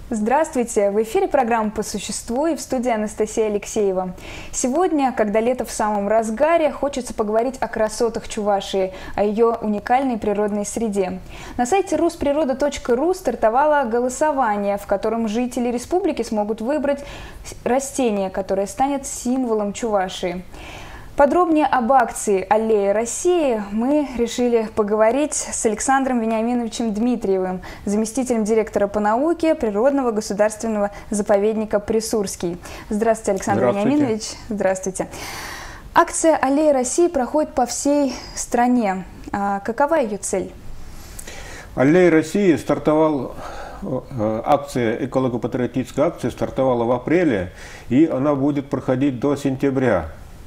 Здравствуйте! В эфире программа «По существу» и в студии Анастасия Алексеева. Сегодня, когда лето в самом разгаре, хочется поговорить о красотах Чувашии, о ее уникальной природной среде. На сайте ruspрирода.ру стартовало голосование, в котором жители республики смогут выбрать растение, которое станет символом Чувашии. Подробнее об акции «Аллея России» мы решили поговорить с Александром Вениаминовичем Дмитриевым, заместителем директора по науке Природного государственного заповедника Присурский. Здравствуйте, Александр Вениаминович. Здравствуйте. Акция «Аллея России» проходит по всей стране. Какова ее цель? «Аллея России» стартовал... Акция, эколого-патриотическая акция стартовала в апреле, и она будет проходить до сентября.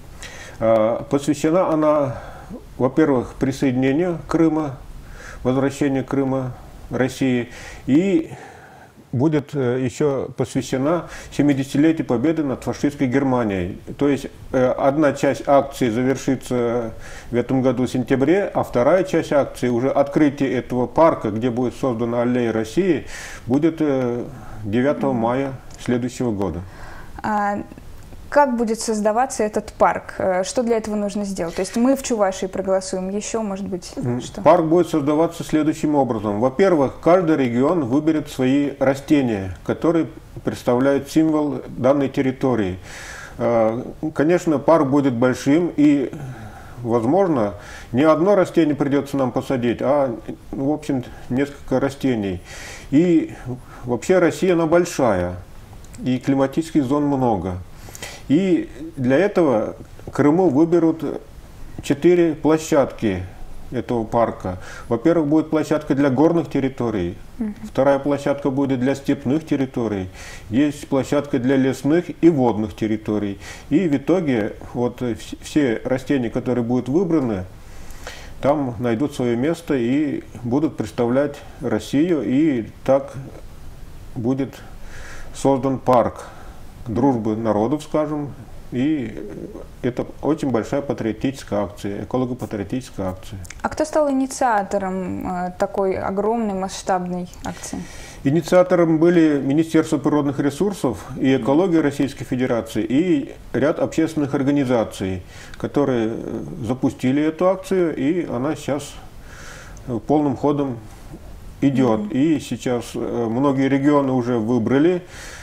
Посвящена она, во-первых, присоединению Крыма, возвращению Крыма России, и будет еще посвящена 70-летию победы над фашистской Германией. То есть одна часть акции завершится в этом году в сентябре, а вторая часть акции, уже открытие этого парка, где будет создана Аллея России, будет 9 мая следующего года. Как будет создаваться этот парк? Что для этого нужно сделать? То есть мы в Чувашии проголосуем, еще, может быть, что? Парк будет создаваться следующим образом. Во-первых, каждый регион выберет свои растения, которые представляют символ данной территории. Конечно, парк будет большим, и, возможно, не одно растение придется нам посадить, а, в общем, несколько растений. И вообще Россия, она большая, и климатических зон много. И для этого Крыму выберут 4 площадки этого парка. Во-первых, будет площадка для горных территорий, вторая площадка будет для степных территорий, есть площадка для лесных и водных территорий. И в итоге вот все растения, которые будут выбраны, там найдут свое место и будут представлять Россию, и так будет создан парк дружбы народов, скажем, и это очень большая патриотическая акция, эколого-патриотическая акция. А кто стал инициатором такой огромной масштабной акции? Инициатором были Министерство природных ресурсов и экологии Российской Федерации и ряд общественных организаций, которые запустили эту акцию, и она сейчас полным ходом идет. И сейчас многие регионы уже выбрали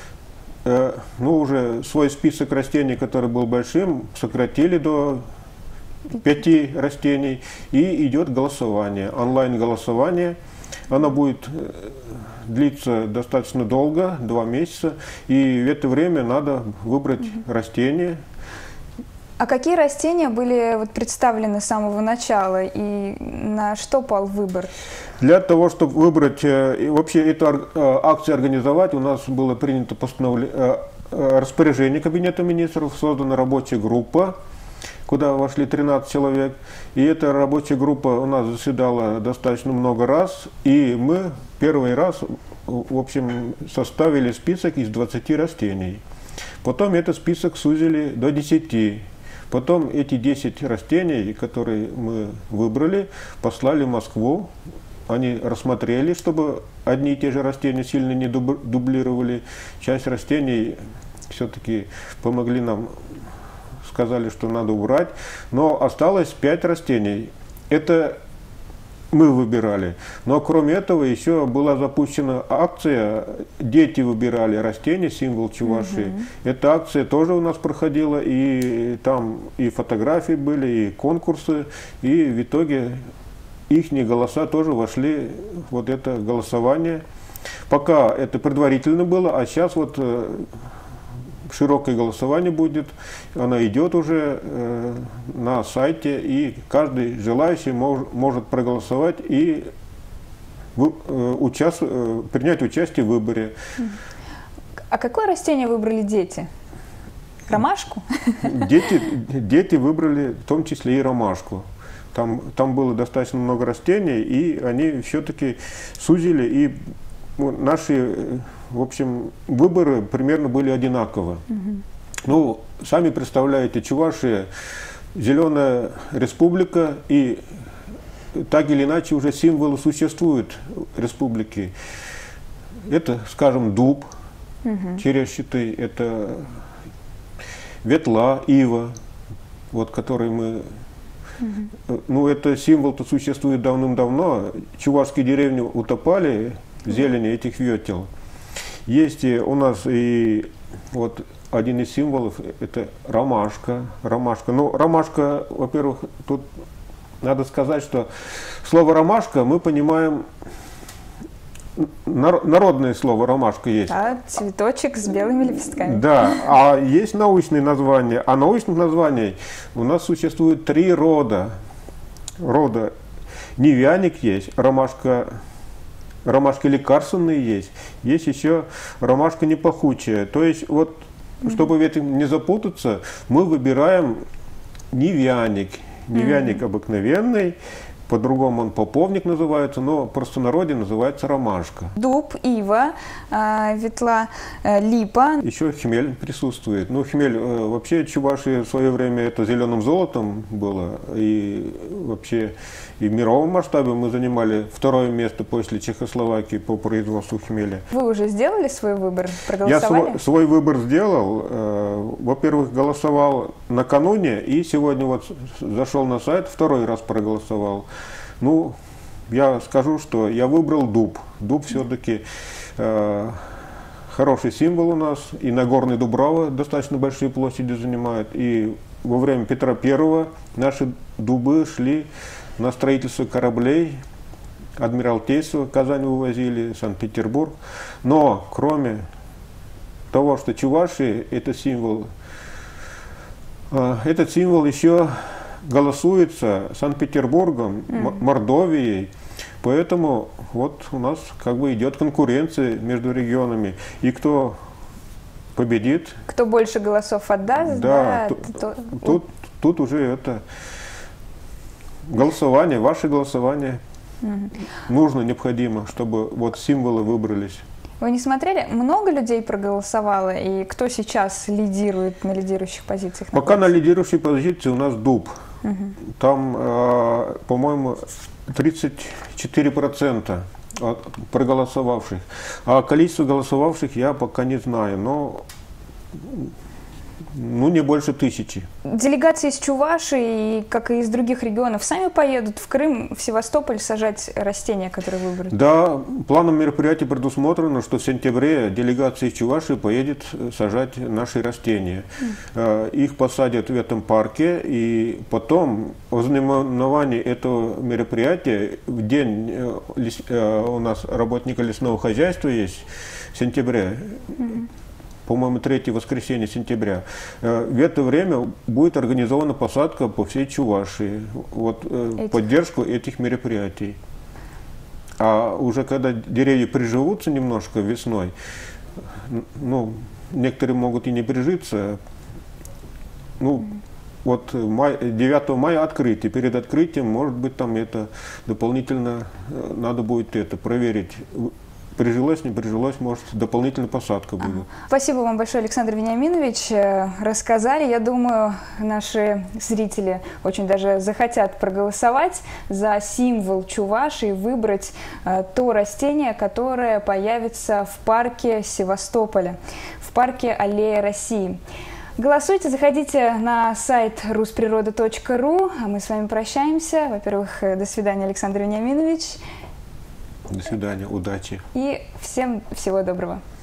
уже свой список растений, который был большим, сократили до 5 растений, и идет голосование, онлайн-голосование. Оно будет длиться достаточно долго, 2 месяца, и в это время надо выбрать растение. А какие растения были представлены с самого начала, и на что пал выбор? Для того, чтобы выбрать, вообще эту акцию организовать, у нас было принято распоряжение Кабинета министров, создана рабочая группа, куда вошли 13 человек. И эта рабочая группа у нас заседала достаточно много раз, и мы первый раз, в общем, составили список из 20 растений. Потом этот список сузили до 10. Потом эти 10 растений, которые мы выбрали, послали в Москву. Они рассмотрели, чтобы одни и те же растения сильно не дублировали. Часть растений все-таки помогли нам, сказали, что надо убрать. Но осталось 5 растений. Это мы выбирали. Но кроме этого еще была запущена акция «Дети выбирали растения, символ Чувашии». Эта акция тоже у нас проходила, и там и фотографии были, и конкурсы, и в итоге их голоса тоже вошли в вот это голосование. Пока это предварительно было, а сейчас вот широкое голосование будет, оно идет уже на сайте, и каждый желающий может проголосовать и принять участие в выборе. А какое растение выбрали дети? Ромашку? Дети выбрали в том числе и ромашку. Там было достаточно много растений, и они все-таки сузили, и наши, в общем, выборы примерно были одинаковы. Ну, сами представляете, Чувашия зеленая республика, и так или иначе уже символы существуют республики. Это, скажем, дуб черещатый, это ветла, ива, вот, который мы... Ну, это символ-то существует давным-давно. Чувашские деревни утопали в зелени этих ветел. Есть у нас и вот один из символов – это ромашка. Ромашка. Ну, ромашка, во-первых, тут надо сказать, что слово ромашка мы понимаем, народное слово ромашка есть. Да, цветочек с белыми лепестками. Да, а есть научные названия. А научных названий у нас существует 3 рода. Невяник есть, ромашка лекарственные есть еще ромашка непахучая. То есть вот, чтобы в этом не запутаться, мы выбираем невяник. Невяник обыкновенный, по-другому он поповник называется, но в простонародье называется ромашка. Дуб, ива, ветла, липа. Еще хмель присутствует. Ну, хмель вообще Чувашии в свое время это зеленым золотом было. И вообще и в мировом масштабе мы занимали 2-е место после Чехословакии по производству хмеля. Вы уже сделали свой выбор? Проголосовали? Я свой выбор сделал. Во-первых, голосовал накануне и сегодня вот зашел на сайт, 2-й раз проголосовал. Ну, я скажу, что я выбрал дуб. Дуб все-таки хороший символ у нас. И Нагорный Дубрава достаточно большие площади занимает. И во время Петра I наши дубы шли на строительство кораблей. Адмиралтейство Казань вывозили, Санкт-Петербург. Но кроме того, что Чувашия это символ, этот символ еще голосуется Санкт-Петербургом, Мордовией. Поэтому вот у нас как бы идет конкуренция между регионами. И кто победит... Кто больше голосов отдаст, да, тут уже это голосование, ваше голосование нужно, необходимо, чтобы вот символы выбрались. Вы не смотрели? Много людей проголосовало, и кто сейчас лидирует на лидирующих позициях? Пока на лидирующей позиции у нас дуб. Там, по-моему, 34% от проголосовавших. А количество голосовавших я пока не знаю, но не больше 1000. Делегации из Чувашии, как и из других регионов, сами поедут в Крым, в Севастополь сажать растения, которые выбрали? Да, планом мероприятия предусмотрено, что в сентябре делегация из Чувашии поедет сажать наши растения. Их посадят в этом парке, и потом, в знаменовании этого мероприятия, в день у нас работника лесного хозяйства есть, в сентябре, по-моему, 3 воскресенье сентября. В это время будет организована посадка по всей Чувашии. Вот, поддержку этих мероприятий. А уже когда деревья приживутся немножко весной, ну, некоторые могут и не прижиться, ну, вот 9 мая открытие. Перед открытием, может быть, там это дополнительно надо будет это проверить. Прижилось, не прижилось, может, дополнительная посадка будет. Спасибо вам большое, Александр Вениаминович. Рассказали. Я думаю, наши зрители очень даже захотят проголосовать за символ Чувашии, выбрать то растение, которое появится в парке Севастополя, в парке Аллея России. Голосуйте, заходите на сайт ruspрирода.ру. А мы с вами прощаемся. Во-первых, до свидания, Александр Вениаминович. До свидания, удачи. И всем всего доброго.